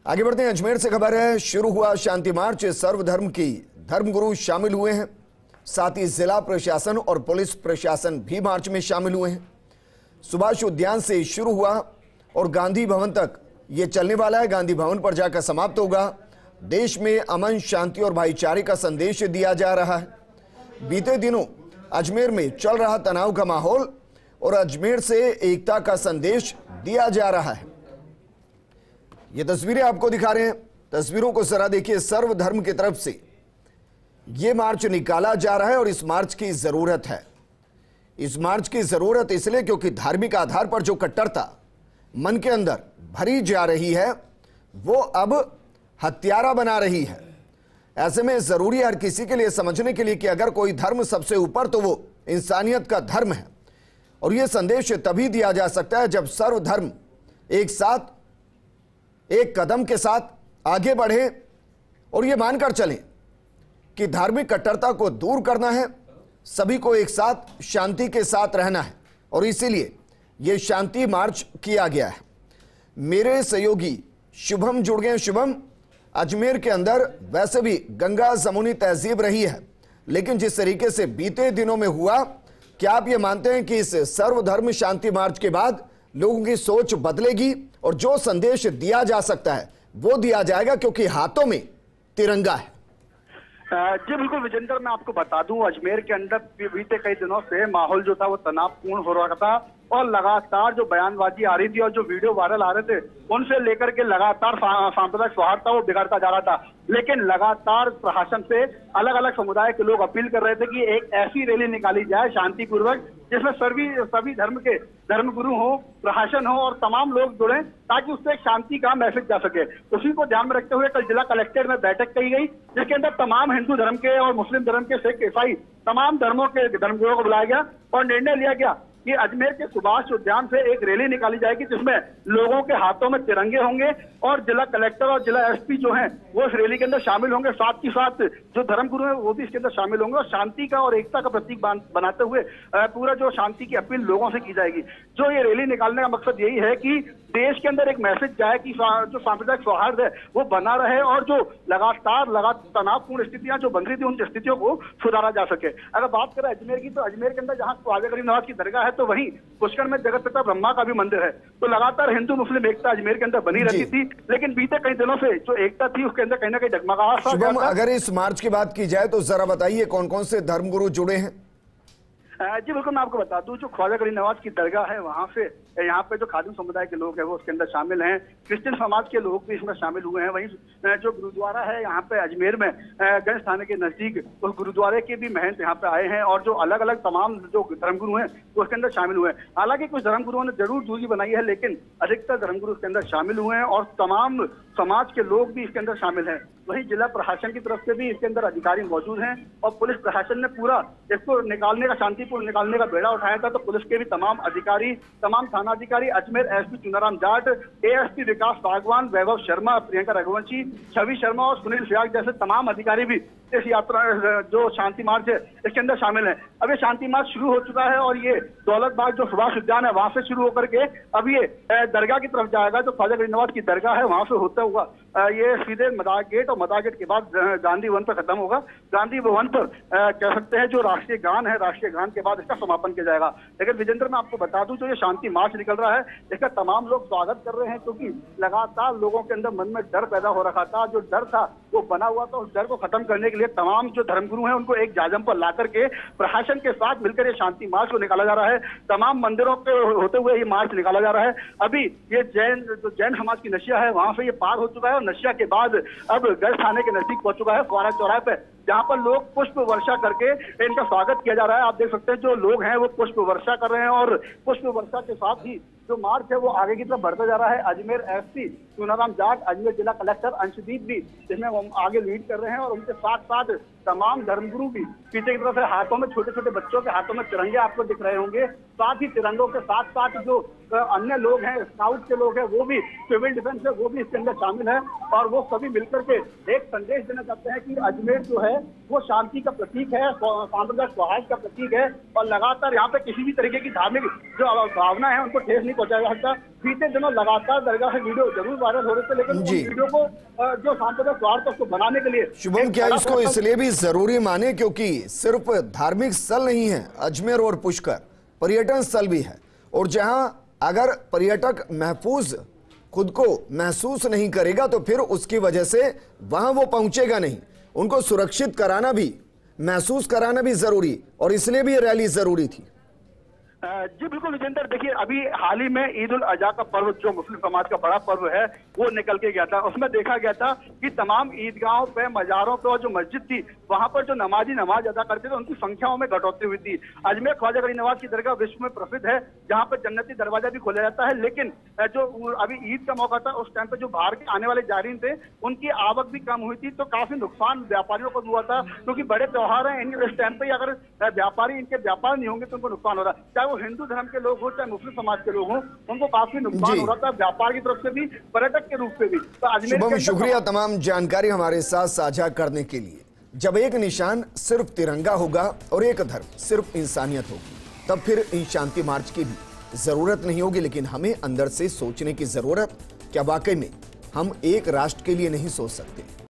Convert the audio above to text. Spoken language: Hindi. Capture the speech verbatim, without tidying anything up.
आगे बढ़ते हैं। अजमेर से खबर है, शुरू हुआ शांति मार्च। सर्वधर्म की धर्मगुरु शामिल हुए हैं, साथ ही जिला प्रशासन और पुलिस प्रशासन भी मार्च में शामिल हुए हैं। सुभाष उद्यान से शुरू हुआ और गांधी भवन तक ये चलने वाला है। गांधी भवन पर जाकर समाप्त होगा। देश में अमन, शांति और भाईचारे का संदेश दिया जा रहा है। बीते दिनों अजमेर में चल रहा तनाव का माहौल और अजमेर से एकता का संदेश दिया जा रहा है। ये तस्वीरें आपको दिखा रहे हैं। तस्वीरों को जरा देखिए। सर्वधर्म की तरफ से ये मार्च निकाला जा रहा है और इस मार्च की जरूरत है। इस मार्च की जरूरत इसलिए क्योंकि धार्मिक आधार पर जो कट्टरता मन के अंदर भरी जा रही है वो अब हत्यारा बना रही है। ऐसे में जरूरी है हर किसी के लिए समझने के लिए कि अगर कोई धर्म सबसे ऊपर तो वो इंसानियत का धर्म है। और यह संदेश तभी दिया जा सकता है जब सर्वधर्म एक साथ एक कदम के साथ आगे बढ़े और ये मानकर चलें कि धार्मिक कट्टरता को दूर करना है, सभी को एक साथ शांति के साथ रहना है और इसीलिए यह शांति मार्च किया गया है। मेरे सहयोगी शुभम जुड़ गए। शुभम, अजमेर के अंदर वैसे भी गंगा जमुनी तहजीब रही है, लेकिन जिस तरीके से बीते दिनों में हुआ, क्या आप ये मानते हैं कि इस सर्वधर्म शांति मार्च के बाद लोगों की सोच बदलेगी और जो संदेश दिया जा सकता है वो दिया जाएगा क्योंकि हाथों में तिरंगा है? जी बिल्कुल विजेंद्र, मैं आपको बता दूं, अजमेर के अंदर बीते कई दिनों से माहौल जो था वो तनावपूर्ण हो रहा था और लगातार जो बयानबाजी आ रही थी और जो वीडियो वायरल आ रहे थे उनसे लेकर के लगातार सांप्रदायिक सौहार्द था वो बिगड़ता जा रहा था। लेकिन लगातार प्रशासन से अलग अलग समुदाय के लोग अपील कर रहे थे कि एक ऐसी रैली निकाली जाए शांतिपूर्वक जिसमें सभी सभी धर्म के धर्मगुरु हो, प्रशासन हो और तमाम लोग जुड़े ताकि उससे एक शांति का मैसेज जा सके। उसी को ध्यान में रखते हुए कल जिला कलेक्ट्रेट में बैठक की गई जिसके अंदर तमाम हिंदू धर्म के और मुस्लिम धर्म के, सिख, ईसाई तमाम धर्मों के धर्मगुरुओं को बुलाया गया और निर्णय लिया गया कि अजमेर के सुभाष उद्यान से एक रैली निकाली जाएगी जिसमें लोगों के हाथों में तिरंगे होंगे और जिला कलेक्टर और जिला एसपी जो हैं वो इस रैली के अंदर शामिल होंगे। साथ ही साथ जो धर्मगुरु हैं वो भी इसके अंदर शामिल होंगे और शांति का और एकता का प्रतीक बनाते हुए पूरा जो शांति की अपील लोगों से की जाएगी। जो ये रैली निकालने का मकसद यही है कि देश के अंदर एक मैसेज जाए कि जो सांप्रदायिक सौहार्द है वो बना रहे और जो लगातार लगातार तनावपूर्ण स्थितियां जो बन रही थी उन स्थितियों को सुधारा जा सके। अगर बात करें अजमेर की तो अजमेर के अंदर जहां ख्वाजा गरीब नवाज की दरगाह है तो वहीं पुष्कर में जगत पिता ब्रह्मा का भी मंदिर है। तो लगातार हिंदू मुस्लिम एकता अजमेर के अंदर बनी रहती थी, लेकिन बीते कई दिनों से जो एकता थी उसके अंदर कहीं ना कहीं डगमगाहट। अगर इस मार्च की बात की जाए तो जरा बताइए कौन कौन से धर्मगुरु जुड़े हैं? जी बिल्कुल, मैं आपको बता दूं, जो ख्वाजा गरीब नवाज की दरगाह है वहां से यहाँ पे जो खादिम समुदाय के लोग हैं वो उसके अंदर शामिल हैं। क्रिश्चियन समाज के लोग भी इसमें शामिल हुए हैं। वहीं जो गुरुद्वारा है यहाँ पे अजमेर में गंज थाने के नजदीक, उस गुरुद्वारे के भी महंत यहाँ पे आए हैं और जो अलग अलग तमाम जो धर्मगुरु हैं वो उसके अंदर शामिल हुए हैं। हालांकि कुछ धर्मगुरुओं ने जरूर दूरी बनाई है लेकिन अधिकतर धर्मगुरु इसके अंदर शामिल हुए हैं और तमाम समाज के लोग भी इसके अंदर शामिल हैं। वहीं जिला प्रशासन की तरफ से भी इसके अंदर अधिकारी मौजूद हैं और पुलिस प्रशासन ने पूरा इसको निकालने का शांतिपूर्ण निकालने का बेड़ा उठाया था। तो पुलिस के भी तमाम अधिकारी, तमाम थाना अधिकारी, अजमेर एसपी चुनाराम जाट, एएसपी विकास भागवान, वैभव शर्मा, प्रियंका रघुवंशी, छवि शर्मा और सुनील सियाग जैसे तमाम अधिकारी भी इस यात्रा जो शांति मार्च है इसके अंदर शामिल है। अब ये शांति मार्च शुरू हो चुका है और ये दौलत बाग जो सुभाष उद्यान है वहां से शुरू होकर के अब ये दरगाह की तरफ जाएगा। जो ख्वाजा गरीब नवाज की दरगाह है वहां से होता हुआ ये सीधे मदार गेट और मदार गेट के बाद गांधी भवन पर खत्म होगा। गांधी भवन पर कह सकते हैं जो राष्ट्रीय गान है, राष्ट्रीय गान के बाद इसका समापन किया जाएगा। लेकिन विजेंद्र, मैं आपको बता दूं, जो ये शांति मार्च निकल रहा है इसका तमाम लोग स्वागत कर रहे हैं क्योंकि लगातार लोगों के अंदर मन में डर पैदा हो रखा था। जो डर था वो बना हुआ था, उस डर को खत्म करने के लिए तमाम जो धर्मगुरु हैं उनको एक जाजम पर ला करके प्रशासन के साथ मिलकर ये शांति मार्च को निकाला जा रहा है। तमाम मंदिरों के होते हुए ये मार्च निकाला जा रहा है। अभी ये जैन जो जैन समाज की नशिया है वहां से ये पार हो चुका है और नशिया के बाद अब गंज थाने के नजदीक पहुंच चुका है, फुआरा चौराहे पे, जहां पर लोग पुष्प वर्षा करके इनका स्वागत किया जा रहा है। आप देख सकते हैं जो लोग हैं वो पुष्प वर्षा कर रहे हैं और पुष्प वर्षा के साथ ही जो मार्च है वो आगे की तरफ बढ़ता जा रहा है। अजमेर एसपी चुनाराम जाट, अजमेर जिला कलेक्टर अंशदीप भी जिसमें हम आगे लीड कर रहे हैं और उनके साथ साथ तमाम धर्मगुरु भी पीछे की तरफ से हाथों में, छोटे छोटे बच्चों के हाथों में तिरंगे आपको दिख रहे होंगे। साथ ही तिरंगों के साथ साथ जो अन्य लोग हैं, स्काउट के लोग हैं, वो भी, सिविल डिफेंस है वो भी इसके अंदर शामिल है और वो सभी मिलकर के एक संदेश देना चाहते हैं कि अजमेर जो है वो शांति का प्रतीक है, सांप्रदायिक सौहार्द का प्रतीक है और लगातार यहाँ पे किसी भी तरीके की धार्मिक जो भावना है उनको ठेस नहीं पहुंचाया जा सकता। बीते दिनों लगातार दरगाह से वीडियो जरूर वायरल हो रहे थे, लेकिन उन जी। वीडियो को अ, जो सांप्रदायिक स्वार्थ उसको बनाने के लिए शुभम, एक क्या बड़ा इसको फैसला- इसलिए भी जरूरी माने क्योंकि सिर्फ धार्मिक स्थल नहीं है, अजमेर और पुष्कर पर्यटन स्थल भी है, और जहां अगर पर्यटक महफूज खुद को महसूस नहीं करेगा तो फिर उसकी वजह से वहां वो पहुंचेगा नहीं। उनको सुरक्षित कराना भी, महसूस कराना भी जरूरी, और इसलिए भी ये रैली जरूरी थी। जी बिल्कुल विजेंद्र, देखिए अभी हाल ही में ईद उल अजहा का पर्व, जो मुस्लिम समाज का बड़ा पर्व है, वो निकल के गया था। उसमें देखा गया था कि तमाम ईदगाहों पे, मजारों पे और जो मस्जिद थी वहां पर जो नमाजी नमाज अदा करते थे उनकी संख्याओं में कटौती हुई थी। अजमेर ख्वाजा गरीब नवाज की दरगाह विश्व में प्रसिद्ध है, जहाँ पर जन्नती दरवाजा भी खोला जाता है, लेकिन जो अभी ईद का मौका था उस टाइम पे जो बाहर के आने वाले जायरीन थे उनकी आवक भी कम हुई थी, तो काफी नुकसान व्यापारियों को हुआ था, क्योंकि बड़े त्योहार हैं, इस टाइम पे अगर व्यापारी इनके व्यापार नहीं होंगे तो उनको नुकसान हो रहा है। चाहे वो हिंदू धर्म के लोग हो, चाहे मुस्लिम समाज के लोग हों, उनको काफी नुकसान जी। हो रहा था, व्यापार की तरफ से भी, पर्यटक के रूप से भी। तो अजमेर शुभम, के अंदर- शुक्रिया तमाम जानकारी हमारे साथ साझा करने के लिए। जब एक निशान सिर्फ तिरंगा होगा और एक धर्म सिर्फ इंसानियत होगी, तब फिर इन शांति मार्च की भी जरूरत नहीं होगी। लेकिन हमें अंदर से सोचने की जरूरत, क्या वाकई में हम एक राष्ट्र के लिए नहीं सोच सकते?